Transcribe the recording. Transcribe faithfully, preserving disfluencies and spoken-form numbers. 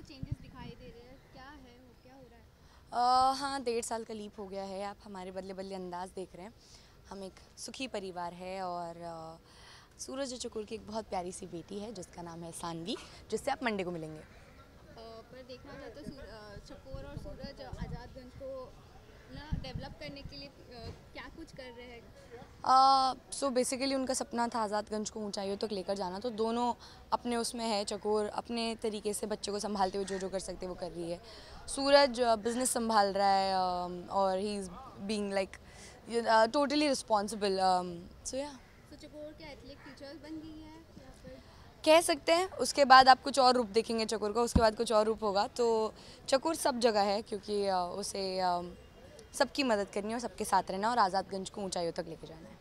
Changes दिखाई दे रहे हैं, क्या है वो, क्या हो रहा है? uh, हाँ, डेढ़ साल का लीप हो गया है। आप हमारे बदले बदले अंदाज देख रहे हैं। हम एक सुखी परिवार है और uh, सूरज चकोर की एक बहुत प्यारी सी बेटी है जिसका नाम है सानवी, जिससे आप मंडे को मिलेंगे। uh, पर देखा जाए तो चकोर और सूरज आज़ादगंज को ना डेवलप करने के लिए uh, क्या कुछ कर रहे हैं? सो uh, बेसिकली so उनका सपना था आज़ादगंज को ऊंचाइयों तक लेकर जाना, तो दोनों अपने उसमें है। चकोर अपने तरीके से बच्चे को संभालते हुए जो जो कर सकते हैं वो कर रही है। सूरज बिजनेस संभाल रहा है uh, और he is being like totally responsible. So या चकोर क्या एथलेटिक टीचर्स बन गई है या फिर कह सकते हैं। उसके बाद आप कुछ और रूप देखेंगे चकोर का, उसके बाद कुछ और रूप होगा। तो चकोर सब जगह है क्योंकि uh, उसे uh, सबकी मदद करनी है और सबके साथ रहना और आज़ादगंज को ऊंचाइयों तक लेके जाना है।